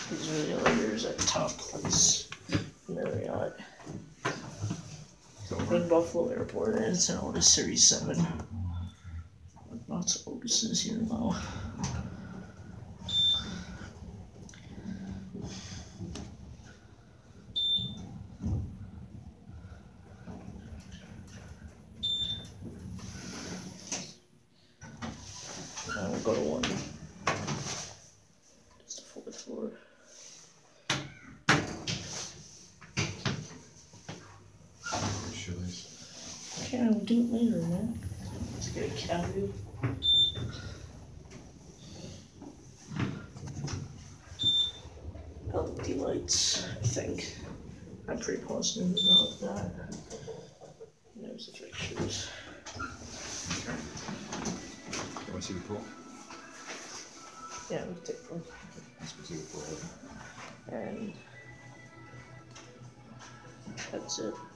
These are the elevators at Top Place, Marriott. In Buffalo Airport, and it's an Otis Series 7. Lots of Otises here now. Now we'll go to one. Just the 4th floor. Okay, we'll do it later, man. Let's get a cavity. LED lights, I think. I'm pretty positive about that. And there's the fixtures. Okay. You want to see the pool? Yeah, we can take one. Let's go see the pool. And that's it.